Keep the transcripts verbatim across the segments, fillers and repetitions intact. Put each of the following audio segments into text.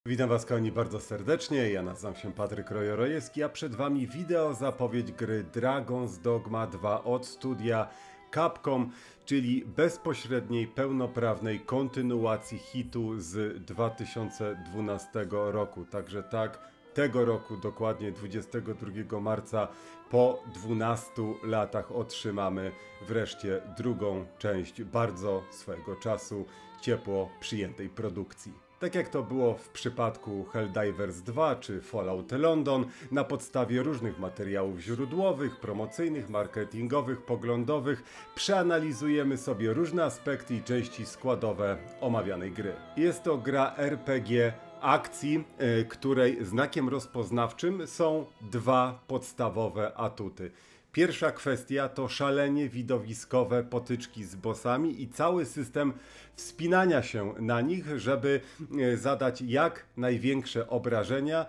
Witam Was, kochani, bardzo serdecznie. Ja nazywam się Patryk Rojorojewski, a przed Wami wideo zapowiedź gry Dragon's Dogma dwa od studia Capcom, czyli bezpośredniej, pełnoprawnej kontynuacji hitu z dwa tysiące dwunastego roku. Także tak, tego roku, dokładnie dwudziestego drugiego marca, po dwunastu latach otrzymamy wreszcie drugą część bardzo swojego czasu ciepło przyjętej produkcji. Tak jak to było w przypadku Helldivers dwa czy Fallout London, na podstawie różnych materiałów źródłowych, promocyjnych, marketingowych, poglądowych, przeanalizujemy sobie różne aspekty i części składowe omawianej gry. Jest to gra R P G akcji, yy, której znakiem rozpoznawczym są dwa podstawowe atuty. Pierwsza kwestia to szalenie widowiskowe potyczki z bossami i cały system wspinania się na nich, żeby zadać jak największe obrażenia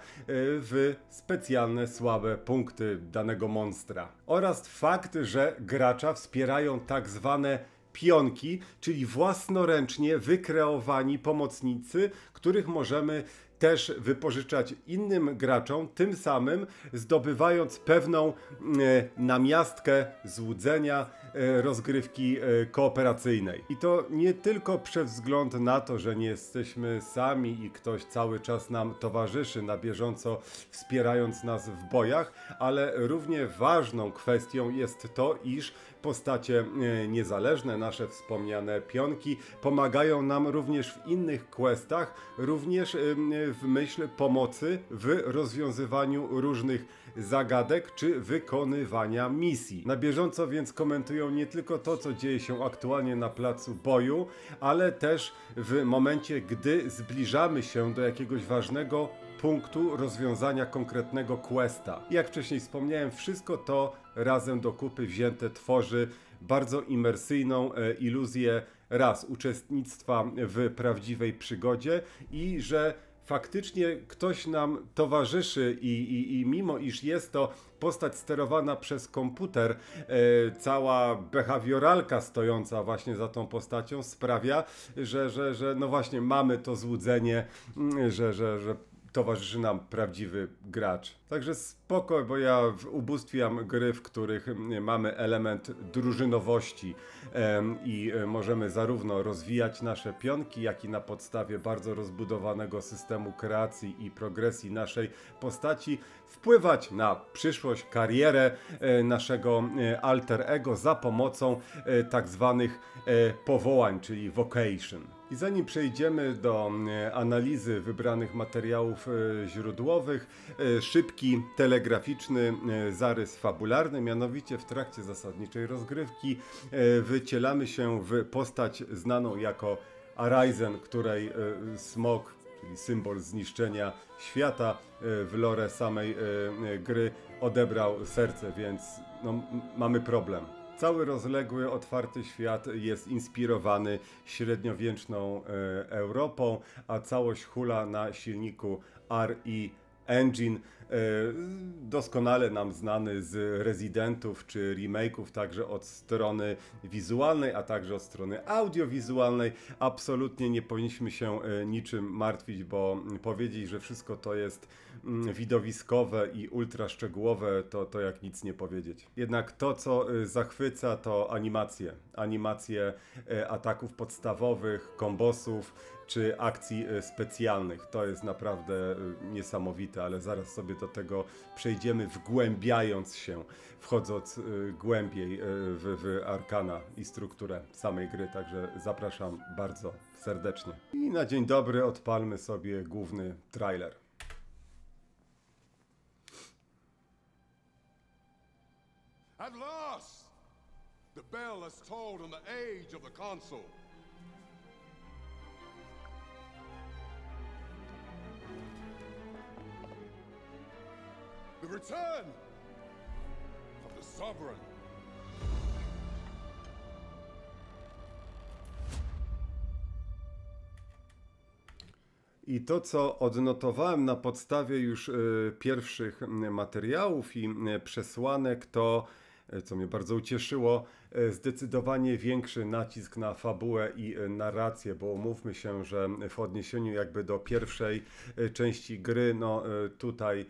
w specjalne słabe punkty danego monstra. Oraz fakt, że gracza wspierają tak zwane pionki, czyli własnoręcznie wykreowani pomocnicy, których możemy też wypożyczać innym graczom, tym samym zdobywając pewną e, namiastkę złudzenia e, rozgrywki e, kooperacyjnej. I to nie tylko przez wzgląd na to, że nie jesteśmy sami i ktoś cały czas nam towarzyszy na bieżąco, wspierając nas w bojach, ale równie ważną kwestią jest to, iż postacie e, niezależne, nasze wspomniane pionki, pomagają nam również w innych questach, również e, w myśl pomocy w rozwiązywaniu różnych zagadek czy wykonywania misji. Na bieżąco więc komentują nie tylko to, co dzieje się aktualnie na placu boju, ale też w momencie, gdy zbliżamy się do jakiegoś ważnego punktu rozwiązania konkretnego questa. Jak wcześniej wspomniałem, wszystko to razem do kupy wzięte tworzy bardzo imersyjną e, iluzję raz uczestnictwa w prawdziwej przygodzie i że faktycznie ktoś nam towarzyszy i, i, i mimo iż jest to postać sterowana przez komputer, e, cała behawioralka stojąca właśnie za tą postacią sprawia, że, że, że no właśnie mamy to złudzenie, że, że, że towarzyszy nam prawdziwy gracz. Także spoko, bo ja ubóstwiam gry, w których mamy element drużynowości em, i możemy zarówno rozwijać nasze pionki, jak i na podstawie bardzo rozbudowanego systemu kreacji i progresji naszej postaci wpływać na przyszłość, karierę e, naszego e, alter ego za pomocą e, tak zwanych e, powołań, czyli vocation. I zanim przejdziemy do e, analizy wybranych materiałów e, źródłowych, e, szybki, telegraficzny e, zarys fabularny, mianowicie w trakcie zasadniczej rozgrywki e, wycielamy się w postać znaną jako Arisen, której e, smok, czyli symbol zniszczenia świata e, w lore samej e, gry, odebrał serce, więc no, mamy problem. Cały rozległy, otwarty świat jest inspirowany średniowieczną e, Europą, a całość hula na silniku R E Engine, e, doskonale nam znany z Residentów czy remake'ów, także od strony wizualnej, a także od strony audiowizualnej. Absolutnie nie powinniśmy się e, niczym martwić, bo powiedzieć, że wszystko to jest mm, widowiskowe i ultra szczegółowe, to, to jak nic nie powiedzieć. Jednak to, co e, zachwyca, to animacje. Animacje e, ataków podstawowych, kombosów, czy akcji specjalnych. To jest naprawdę niesamowite, ale zaraz sobie do tego przejdziemy, wgłębiając się, wchodząc głębiej w, w arkana i strukturę samej gry, także zapraszam bardzo serdecznie. I na dzień dobry odpalmy sobie główny trailer. At last! The bell has tolled on the age of the console. The return of the Sovereign. I to, co odnotowałem na podstawie już y, pierwszych y, materiałów i y, przesłanek, to co mnie bardzo ucieszyło. Zdecydowanie większy nacisk na fabułę i narrację, bo umówmy się, że w odniesieniu jakby do pierwszej części gry, no tutaj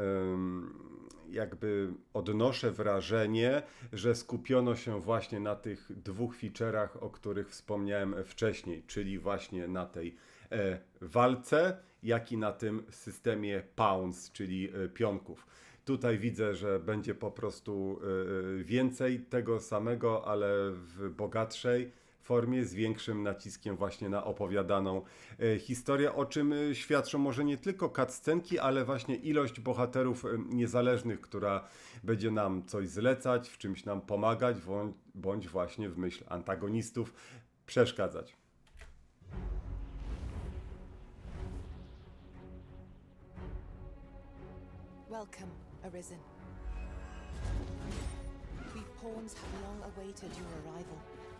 jakby odnoszę wrażenie, że skupiono się właśnie na tych dwóch feature'ach, o których wspomniałem wcześniej, czyli właśnie na tej walce, jak i na tym systemie pawns, czyli pionków. Tutaj widzę, że będzie po prostu więcej tego samego, ale w bogatszej formie, z większym naciskiem właśnie na opowiadaną historię, o czym świadczą może nie tylko cutscenki, ale właśnie ilość bohaterów niezależnych, która będzie nam coś zlecać, w czymś nam pomagać, bądź właśnie w myśl antagonistów przeszkadzać. Welcome, Arisen. We pawns have long awaited your arrival.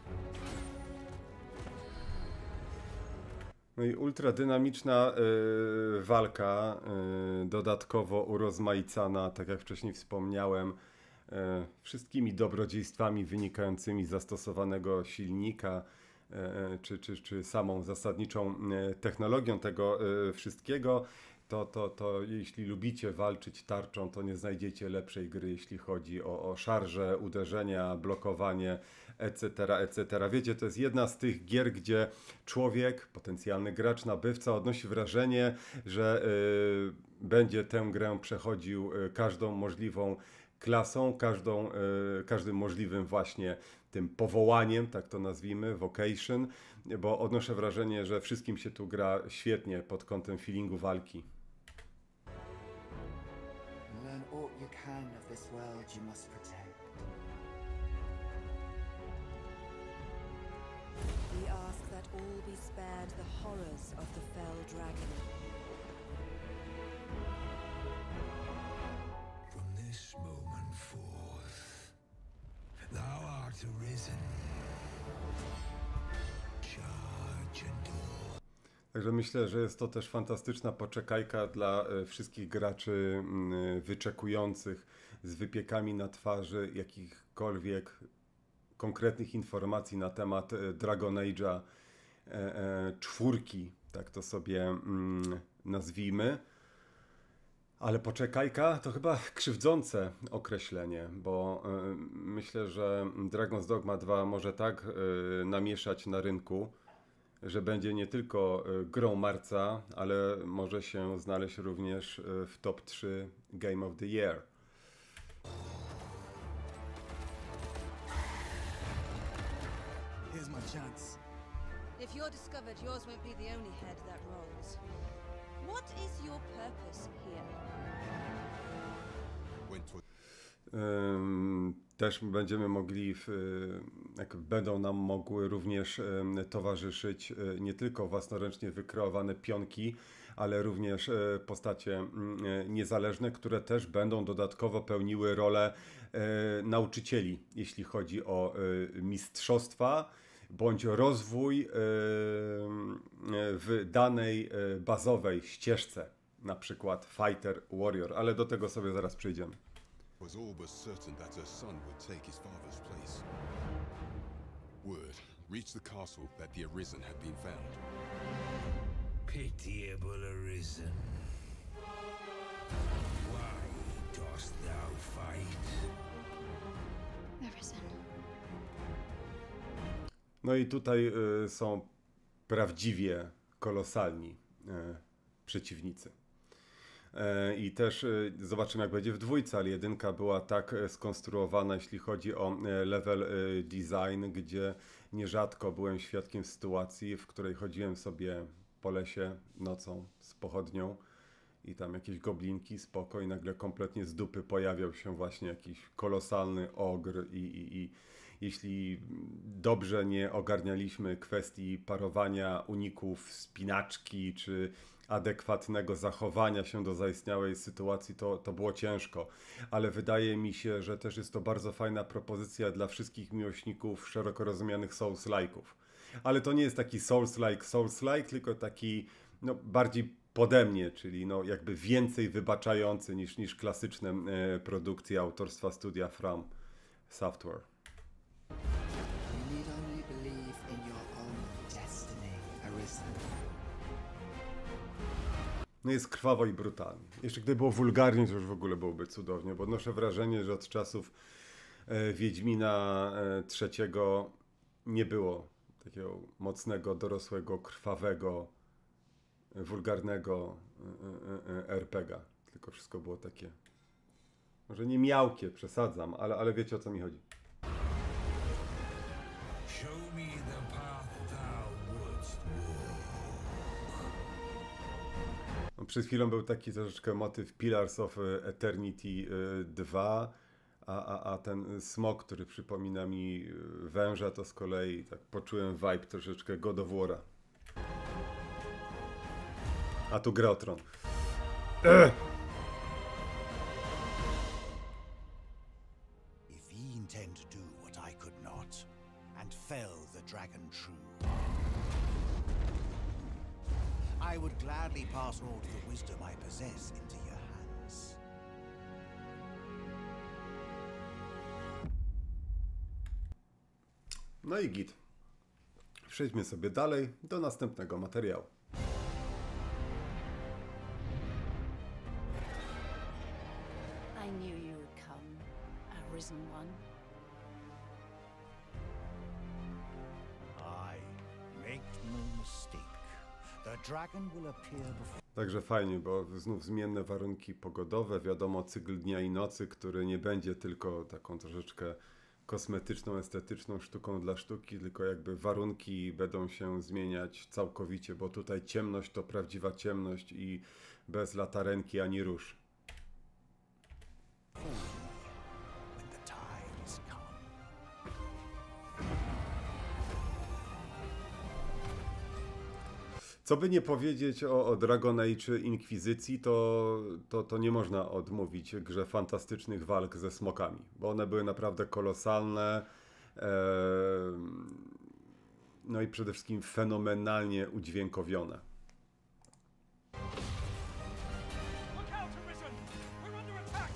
No i ultra dynamiczna y, walka, y, dodatkowo urozmaicana, tak jak wcześniej wspomniałem, y, wszystkimi dobrodziejstwami wynikającymi z zastosowanego silnika, y, czy, czy, czy samą zasadniczą y, technologią tego y, wszystkiego. To, to, to jeśli lubicie walczyć tarczą, to nie znajdziecie lepszej gry, jeśli chodzi o, o szarże, uderzenia, blokowanie, et cetera, et cetera. Wiecie, to jest jedna z tych gier, gdzie człowiek, potencjalny gracz, nabywca odnosi wrażenie, że y, będzie tę grę przechodził y, każdą możliwą klasą, każdą, y, każdym możliwym właśnie tym powołaniem, tak to nazwijmy, vocation, bo odnoszę wrażenie, że wszystkim się tu gra świetnie pod kątem feelingu walki. Learn all you can of this world you must protect. We ask that all be spared the horrors of the fell dragon. From this moment forth, thou art arisen. Charge and all. Także myślę, że jest to też fantastyczna poczekajka dla wszystkich graczy wyczekujących z wypiekami na twarzy jakichkolwiek konkretnych informacji na temat Dragon Age'a czwórki, tak to sobie nazwijmy. Ale poczekajka to chyba krzywdzące określenie, bo myślę, że Dragon's Dogma dwa może tak namieszać na rynku, że będzie nie tylko grą marca, ale może się znaleźć również w top trzy Game of the Year. Here's my chance. If you're discovered, yours won't be the only head that rolls. What is your purpose here? Went to Ym, Też będziemy mogli, w, jak będą nam mogły również ym, towarzyszyć y, nie tylko własnoręcznie wykreowane pionki, ale również y, postacie y, niezależne, które też będą dodatkowo pełniły rolę y, nauczycieli, jeśli chodzi o y, mistrzostwa bądź rozwój y, y, w danej y, bazowej ścieżce, na przykład Fighter, Warrior, ale do tego sobie zaraz przejdziemy. was all but certain that her son would take his father's place. Word reached the castle that the Arisen had been found. Pitiable Arisen. Why dost thou fight? Arisen. No i tutaj y, są prawdziwie kolosalni y, przeciwnicy. I też zobaczymy, jak będzie w dwójce, ale jedynka była tak skonstruowana, jeśli chodzi o level design, gdzie nierzadko byłem świadkiem sytuacji, w której chodziłem sobie po lesie nocą z pochodnią i tam jakieś goblinki, spoko, i nagle kompletnie z dupy pojawiał się właśnie jakiś kolosalny ogr i, i, i jeśli dobrze nie ogarnialiśmy kwestii parowania, uników, spinaczki czy adekwatnego zachowania się do zaistniałej sytuacji, to, to było ciężko. Ale wydaje mi się, że też jest to bardzo fajna propozycja dla wszystkich miłośników szeroko rozumianych Souls-like'ów. Ale to nie jest taki Souls-like, Souls-like, tylko taki no, bardziej pode mnie, czyli no, jakby więcej wybaczający niż, niż klasyczne e, produkcje autorstwa studia From. Software. You need only believe in your own destiny, Arisen. No jest krwawo i brutalnie. Jeszcze gdyby było wulgarnie, to już w ogóle byłoby cudownie, bo odnoszę wrażenie, że od czasów e, Wiedźmina e, trzeciego nie było takiego mocnego, dorosłego, krwawego, e, wulgarnego e, e, er pe gie a. Tylko wszystko było takie, może nie miałkie, przesadzam, ale, ale wiecie, o co mi chodzi. Show me the path thou wouldst walk. No, przed chwilą był taki troszeczkę motyw Pillars of Eternity dwa, a, a, a ten smok, który przypomina mi węża, to z kolei tak poczułem vibe troszeczkę God of War'a. A tu gra o tron. Ech! If ye intend to do what I could not, and fell the dragon true, I would gladly pass all the wisdom I possess into your hands. No i git. Przejdźmy sobie dalej do następnego materiału. I knew you would come, Arisen One. Aye, make no mistake. The dragon will appear before. Także fajnie, bo znów zmienne warunki pogodowe, wiadomo, cykl dnia i nocy, który nie będzie tylko taką troszeczkę kosmetyczną, estetyczną sztuką dla sztuki, tylko jakby warunki będą się zmieniać całkowicie, bo tutaj ciemność to prawdziwa ciemność i bez latarenki ani róż. when the time is come. Co by nie powiedzieć o, o Dragon Age Inkwizycji, to, to, to nie można odmówić grze fantastycznych walk ze smokami, bo one były naprawdę kolosalne, e, no i przede wszystkim fenomenalnie udźwiękowione. Look out, Arisen! We're under attack!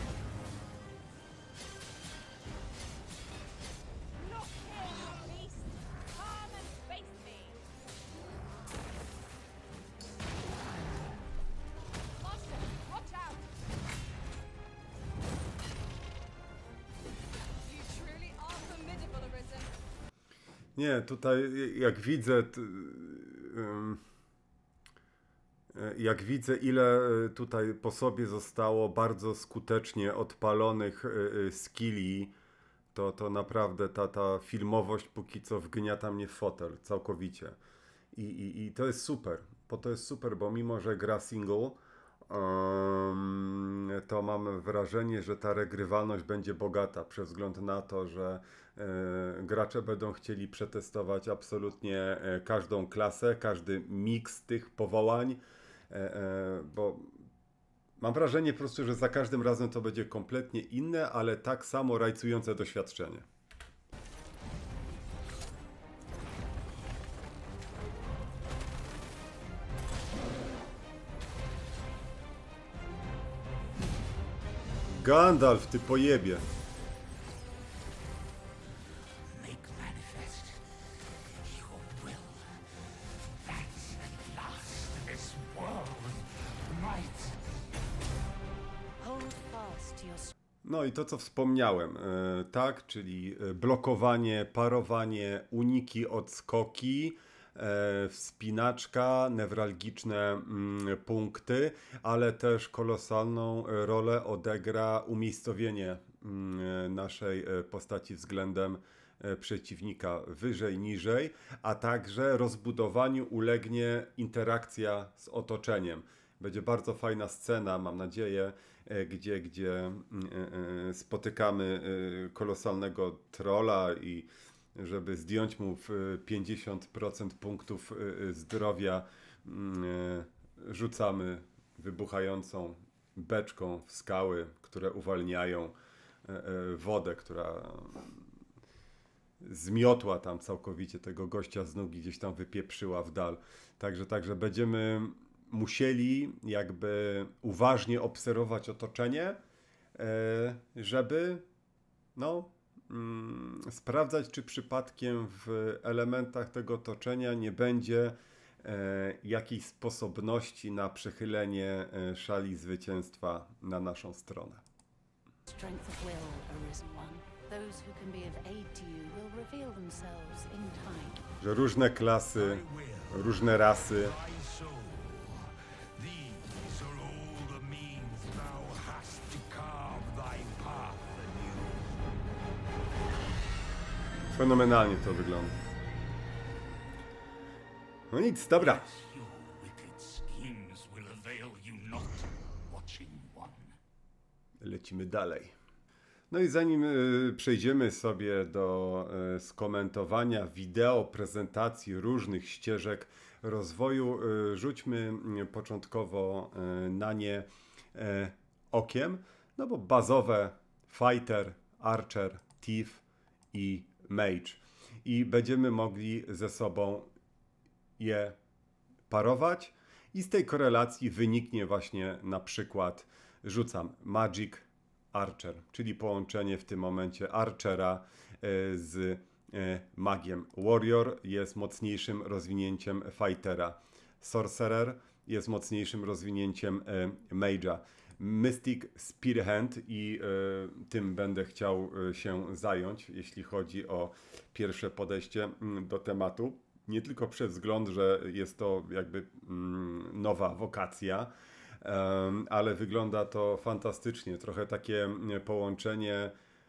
Not here, beast! Come and face me! Monster, watch out! You truly are formidable, Arisen. Nie, tutaj jak widzę, t, ym, jak widzę, ile tutaj po sobie zostało bardzo skutecznie odpalonych y, skilli, to, to naprawdę ta, ta filmowość póki co wgniata mnie w fotel całkowicie. I, i, i to jest super, bo to jest super, bo mimo, że gra single, um, to mam wrażenie, że ta regrywalność będzie bogata, przez wzgląd na to, że e, gracze będą chcieli przetestować absolutnie e, każdą klasę, każdy miks tych powołań, e, e, bo mam wrażenie po prostu, że za każdym razem to będzie kompletnie inne, ale tak samo rajcujące doświadczenie. Gandalf, ty pojebie. Make manifest your will, that at last this world might. Hold fast to your No i to, co wspomniałem, e, tak, czyli e, blokowanie, parowanie, uniki, odskoki, e, wspinaczka, newralgiczne mm, punkty, ale też kolosalną e, rolę odegra umiejscowienie mm, naszej e, postaci względem e, przeciwnika wyżej, niżej, a także rozbudowaniu ulegnie interakcja z otoczeniem. Będzie bardzo fajna scena, mam nadzieję, e, gdzie, gdzie e, e, spotykamy e, kolosalnego trolla i żeby zdjąć mu w pięćdziesiąt procent punktów e, zdrowia, e, rzucamy wybuchającą beczką w skały, które uwalniają e, e, wodę, która zmiotła tam całkowicie tego gościa z nóg i gdzieś tam wypieprzyła w dal. Także, także będziemy musieli jakby uważnie obserwować otoczenie, e, żeby no, mm, sprawdzać, czy przypadkiem w elementach tego otoczenia nie będzie e, jakiejś sposobności na przechylenie e, szali zwycięstwa na naszą stronę. Strength of will, Arisen One. Those who can be of aid to you will reveal themselves in time. Że różne klasy, różne rasy These are all the means thou hast to carve thy path anew. fenomenalnie to wygląda. No nic, dobra. Your wicked schemes will avail you not, Watching One. Lecimy dalej. No i zanim y, przejdziemy sobie do y, skomentowania wideo, prezentacji różnych ścieżek rozwoju, y, rzućmy y, początkowo y, na nie y, okiem, no bo bazowe Fighter, Archer, Thief i Mage. I będziemy mogli ze sobą je parować i z tej korelacji wyniknie właśnie na przykład, rzucam, Magic Archer, czyli połączenie w tym momencie Archera z magiem. Warrior jest mocniejszym rozwinięciem Fightera. Sorcerer jest mocniejszym rozwinięciem Mage'a. Mystic Spearhand i y, tym będę chciał y, się zająć, jeśli chodzi o pierwsze podejście y, do tematu. Nie tylko przez wzgląd, że jest to jakby y, nowa wokacja, y, ale wygląda to fantastycznie. Trochę takie połączenie,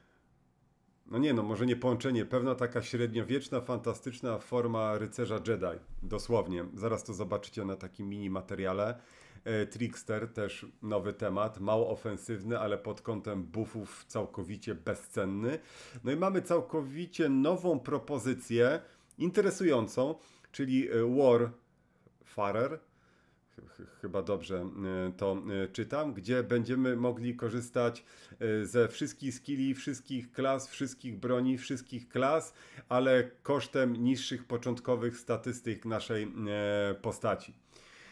no nie no, może nie połączenie, pewna taka średniowieczna, fantastyczna forma rycerza Jedi. Dosłownie. Zaraz to zobaczycie na takim mini materiale. Trickster, też nowy temat, mało ofensywny, ale pod kątem buffów całkowicie bezcenny. No i mamy całkowicie nową propozycję, interesującą, czyli Warfarer, chyba dobrze to czytam, gdzie będziemy mogli korzystać ze wszystkich skilli, wszystkich klas, wszystkich broni, wszystkich klas, ale kosztem niższych początkowych statystyk naszej postaci.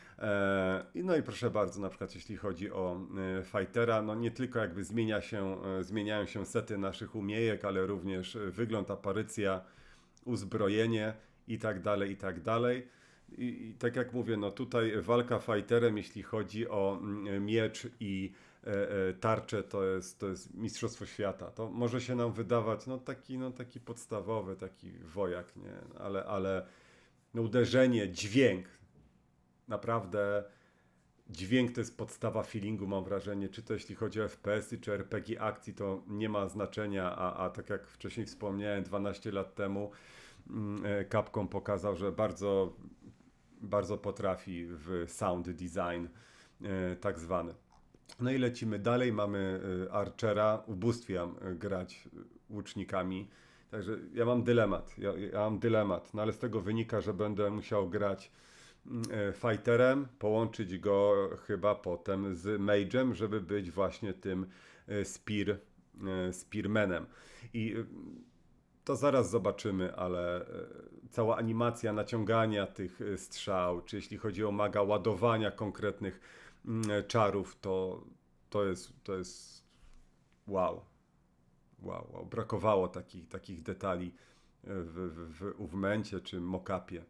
No i proszę bardzo, na przykład jeśli chodzi o Fightera, no nie tylko jakby zmienia się, zmieniają się sety naszych umiejek, ale również wygląd, aparycja, uzbrojenie i tak dalej, i tak dalej. I, i tak jak mówię, no tutaj walka Fighterem, jeśli chodzi o miecz i tarczę, to jest, to jest mistrzostwo świata. To może się nam wydawać no taki, no taki podstawowy, taki wojak, nie? Ale, ale no uderzenie, dźwięk, naprawdę dźwięk to jest podstawa feelingu, mam wrażenie, czy to jeśli chodzi o F P S y, czy R P G akcji, to nie ma znaczenia, a, a tak jak wcześniej wspomniałem, dwanaście lat temu Capcom pokazał, że bardzo, bardzo potrafi w sound design tak zwany. No i lecimy dalej, mamy Archera, ubóstwiam grać łucznikami, także ja mam dylemat, ja, ja mam dylemat, no ale z tego wynika, że będę musiał grać Fighterem, połączyć go chyba potem z Mage'em, żeby być właśnie tym spear, Spearmanem. I to zaraz zobaczymy, ale cała animacja naciągania tych strzał, czy jeśli chodzi o maga, ładowania konkretnych czarów, to, to jest, to jest wow. Wow, wow. Brakowało takich, takich detali w, w, w Uwmencie czy Mockupie.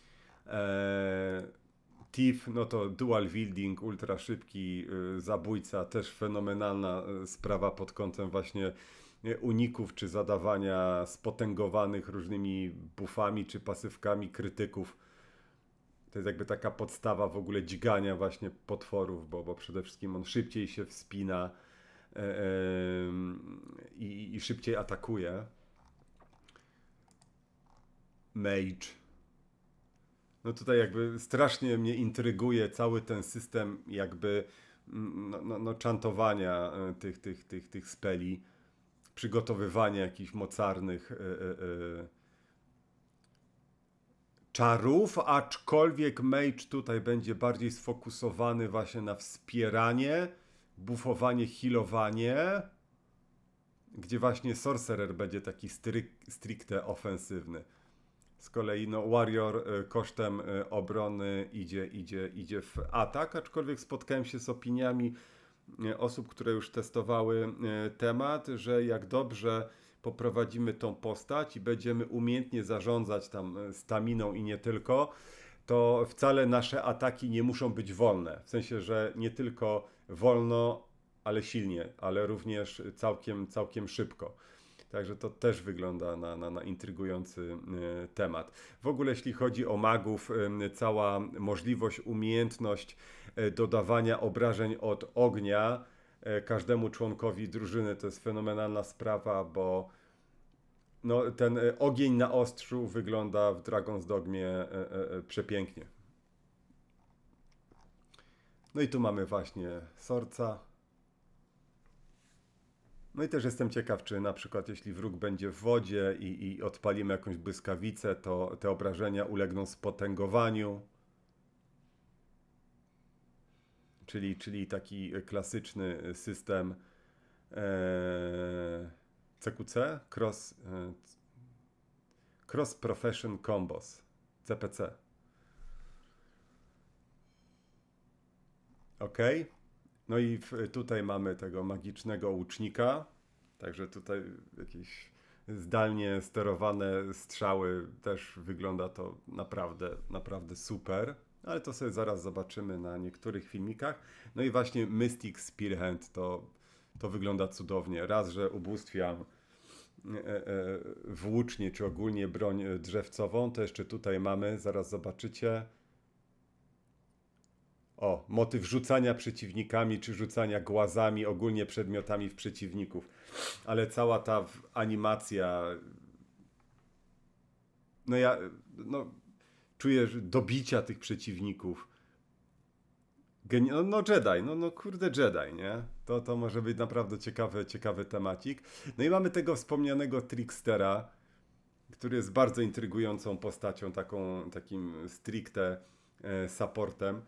Eee, Thief, no to dual wielding, ultra szybki y, zabójca, też fenomenalna y, sprawa pod kątem właśnie y, uników czy zadawania spotęgowanych różnymi buffami czy pasywkami krytyków. To jest jakby taka podstawa w ogóle dźgania właśnie potworów, bo, bo przede wszystkim on szybciej się wspina y, y, i, i szybciej atakuje. Mage. No tutaj jakby strasznie mnie intryguje cały ten system jakby no, no, no czantowania tych, tych, tych, tych speli, przygotowywania jakichś mocarnych yy, yy, czarów, aczkolwiek Mage tutaj będzie bardziej sfokusowany właśnie na wspieranie, buffowanie, healowanie, gdzie właśnie Sorcerer będzie taki stryk, stricte ofensywny. Z kolei no, Warrior y, kosztem y, obrony idzie, idzie, idzie w atak, aczkolwiek spotkałem się z opiniami y, osób, które już testowały y, temat, że jak dobrze poprowadzimy tą postać i będziemy umiejętnie zarządzać tam staminą i nie tylko, to wcale nasze ataki nie muszą być wolne. W sensie, że nie tylko wolno, ale silnie, ale również całkiem, całkiem szybko. Także to też wygląda na, na, na intrygujący y, temat. W ogóle jeśli chodzi o magów, y, cała możliwość, umiejętność y, dodawania obrażeń od ognia y, każdemu członkowi drużyny to jest fenomenalna sprawa, bo no, ten y, ogień na ostrzu wygląda w Dragon's Dogmie y, y, y, przepięknie. No i tu mamy właśnie Sorca. No i też jestem ciekaw, czy na przykład jeśli wróg będzie w wodzie i, i odpalimy jakąś błyskawicę, to te obrażenia ulegną spotęgowaniu. Czyli, czyli taki klasyczny system e, C Q C, Cross, e, Cross Profession Combos, C P C. Ok. No i w, tutaj mamy tego magicznego łucznika, także tutaj jakieś zdalnie sterowane strzały, też wygląda to naprawdę, naprawdę super, ale to sobie zaraz zobaczymy na niektórych filmikach. No i właśnie Mystic Spearhand to, to wygląda cudownie. Raz, że ubóstwiam włócznie, czy ogólnie broń drzewcową, to jeszcze tutaj mamy, zaraz zobaczycie, o, motyw rzucania przeciwnikami, czy rzucania głazami, ogólnie przedmiotami w przeciwników. Ale cała ta animacja... No ja no, czuję dobicia tych przeciwników. Geni no, no Jedi, no, no kurde Jedi, nie? To, to może być naprawdę ciekawy, ciekawy temacik. No i mamy tego wspomnianego Trickstera, który jest bardzo intrygującą postacią, taką, takim stricte e, supportem,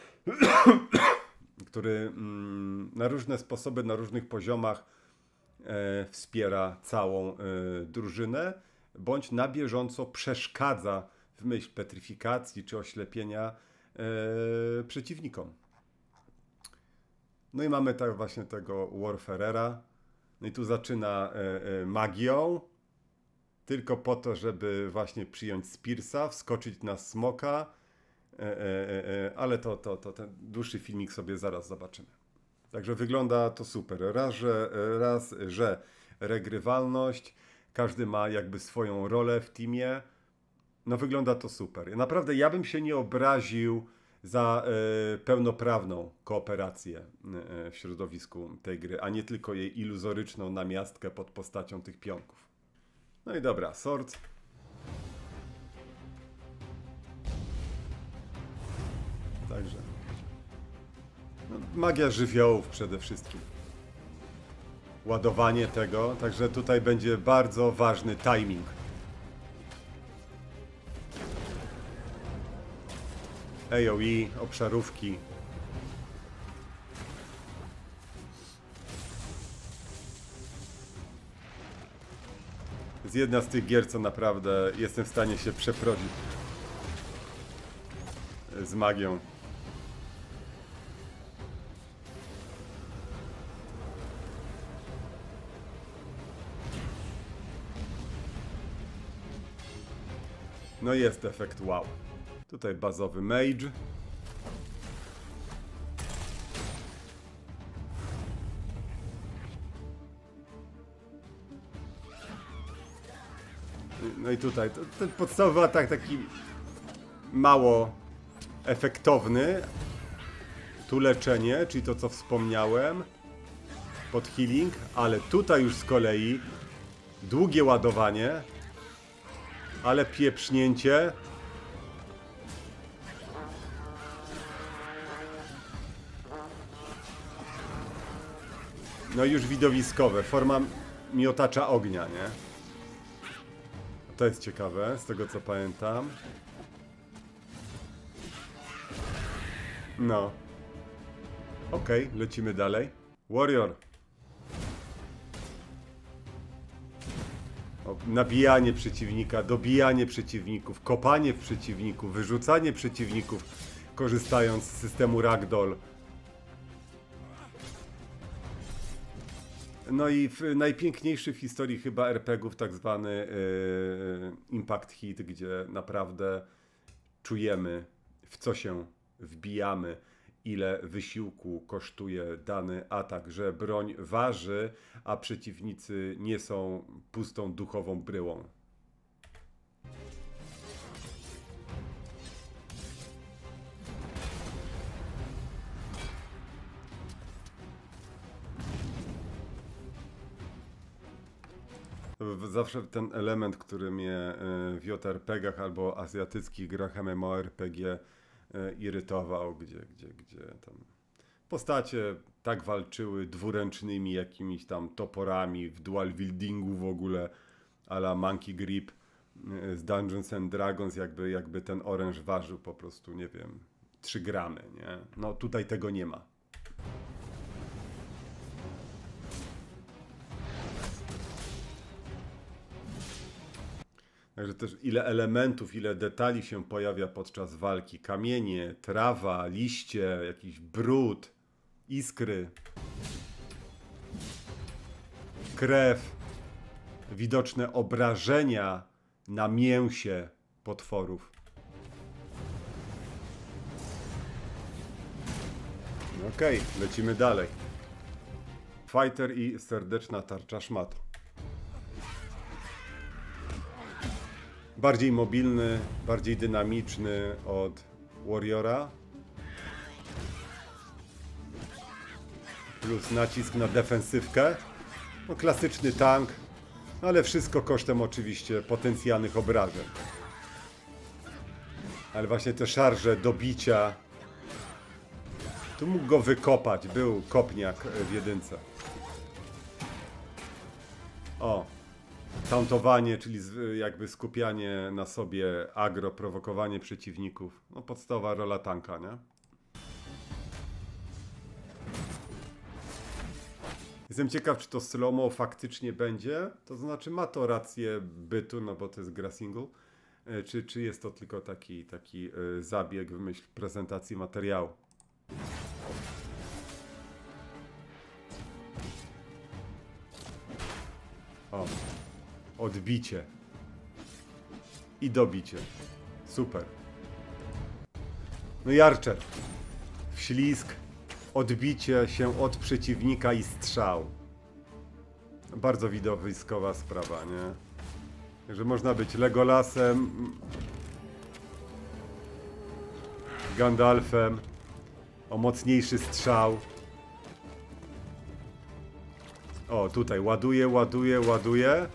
który mm, na różne sposoby, na różnych poziomach e, wspiera całą e, drużynę, bądź na bieżąco przeszkadza w myśl petryfikacji czy oślepienia e, przeciwnikom. No i mamy tak właśnie tego Warfarera. No i tu zaczyna e, e, magią, tylko po to, żeby właśnie przyjąć Spearsa, wskoczyć na smoka, E, e, e, ale to, to, to ten dłuższy filmik sobie zaraz zobaczymy. Także wygląda to super. Raz, że, raz, że regrywalność, każdy ma jakby swoją rolę w teamie. No wygląda to super. Naprawdę ja bym się nie obraził za e, pełnoprawną kooperację e, w środowisku tej gry, a nie tylko jej iluzoryczną namiastkę pod postacią tych pionków. No i dobra, Sword. Także no, magia żywiołów przede wszystkim. Ładowanie tego, także tutaj będzie bardzo ważny timing. A O E, obszarówki. To jest jedna z tych gier, co naprawdę jestem w stanie się przeprowadzić z magią. No jest efekt wow. Tutaj bazowy mage. No i tutaj to, ten podstawowy atak taki mało efektowny. Tu leczenie, czyli to co wspomniałem. Pod healing, ale tutaj już z kolei długie ładowanie. Ale pieprznięcie. No i już widowiskowe. Forma miotacza ognia, nie? To jest ciekawe, z tego co pamiętam. No. Okej, okay, lecimy dalej. Warrior. O, nabijanie przeciwnika, dobijanie przeciwników, kopanie w przeciwników, wyrzucanie przeciwników, korzystając z systemu Ragdoll. No i w, najpiękniejszy w historii chyba er pe gie ów tak zwany yy, Impact Hit, gdzie naprawdę czujemy, w co się wbijamy, ile wysiłku kosztuje dany atak, że broń waży, a przeciwnicy nie są pustą duchową bryłą. Zawsze ten element, który mnie w J R P gach albo azjatyckich grach M M O R P G irytował, gdzie, gdzie, gdzie tam postacie tak walczyły dwuręcznymi jakimiś tam toporami w dual wieldingu w ogóle, a la Monkey Grip z Dungeons and Dragons, jakby, jakby ten oręż ważył po prostu, nie wiem, trzy gramy, nie? No tutaj tego nie ma. Także też ile elementów, ile detali się pojawia podczas walki. Kamienie, trawa, liście, jakiś brud, iskry, krew, widoczne obrażenia na mięsie potworów. Okej, okay, lecimy dalej. Fighter i serdeczna tarcza szmat. Bardziej mobilny, bardziej dynamiczny od Warriora. Plus nacisk na defensywkę. No, klasyczny tank, ale wszystko kosztem oczywiście potencjalnych obrażeń. Ale właśnie te szarże, dobicia. Tu mógł go wykopać, był kopniak w jedynce. O. Tauntowanie, czyli jakby skupianie na sobie agro, prowokowanie przeciwników. No podstawowa rola tanka, nie? Jestem ciekaw, czy to slow-mo faktycznie będzie. To znaczy ma to rację bytu, no bo to jest gra single. Czy, czy jest to tylko taki, taki zabieg w myśl prezentacji materiału. O. Odbicie. I dobicie. Super. No i Archer. Wślizg. Odbicie się od przeciwnika i strzał. Bardzo widowiskowa sprawa, nie? Że można być Legolasem, Gandalfem, o mocniejszy strzał. O, tutaj ładuje, ładuje, ładuje.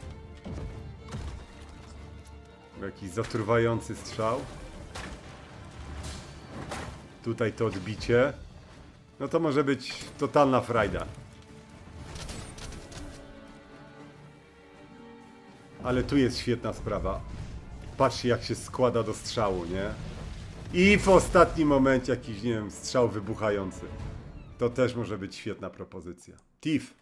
Jakiś zatruwający strzał. Tutaj to odbicie. No to może być totalna frajda. Ale tu jest świetna sprawa. Patrzcie, jak się składa do strzału, nie? I w ostatnim momencie jakiś, nie wiem, strzał wybuchający. To też może być świetna propozycja. Thief.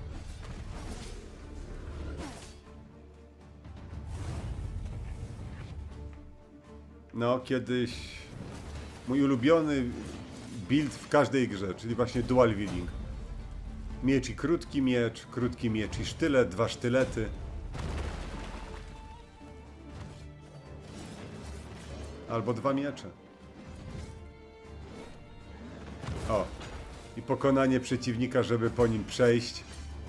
No, kiedyś mój ulubiony build w każdej grze, czyli właśnie dual wielding. Miecz i krótki miecz, krótki miecz i sztylet, dwa sztylety. Albo dwa miecze. O. I pokonanie przeciwnika, żeby po nim przejść.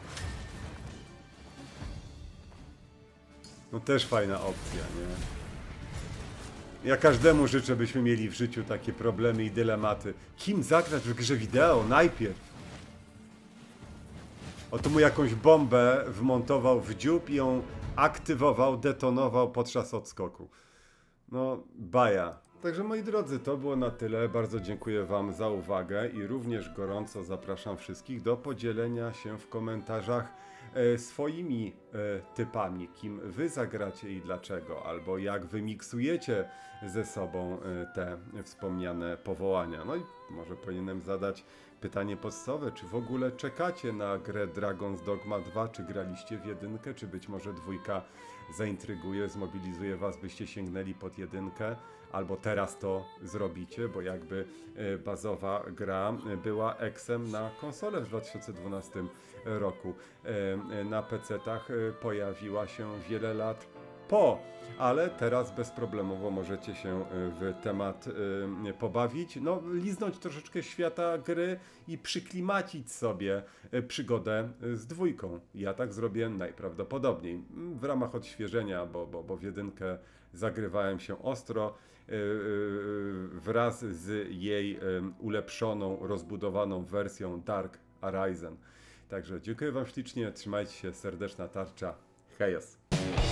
No też fajna opcja, nie? Ja każdemu życzę, byśmy mieli w życiu takie problemy i dylematy. Kim zagrać w grze wideo? Najpierw. Oto mu jakąś bombę wmontował w dziób i ją aktywował, detonował podczas odskoku. No, baja. Także moi drodzy, to było na tyle. Bardzo dziękuję wam za uwagę i również gorąco zapraszam wszystkich do podzielenia się w komentarzach e, swoimi e, typami, kim wy zagracie i dlaczego, albo jak wy miksujecie ze sobą e, te wspomniane powołania. No i może powinienem zadać Pytanie podstawowe, czy w ogóle czekacie na grę Dragon's Dogma dwa, czy graliście w jedynkę, czy być może dwójka zaintryguje, zmobilizuje was, byście sięgnęli pod jedynkę, albo teraz to zrobicie, bo jakby bazowa gra była eksem na konsolę w dwa tysiące dwunastym roku. Na pecetach pojawiła się wiele lat po, ale teraz bezproblemowo możecie się w temat y, pobawić, no liznąć troszeczkę świata gry i przyklimacić sobie przygodę z dwójką. Ja tak zrobię najprawdopodobniej w ramach odświeżenia, bo, bo, bo w jedynkę zagrywałem się ostro y, y, wraz z jej y, ulepszoną, rozbudowaną wersją Dark Arisen. Także dziękuję wam ślicznie, trzymajcie się, serdeczna tarcza, hejos!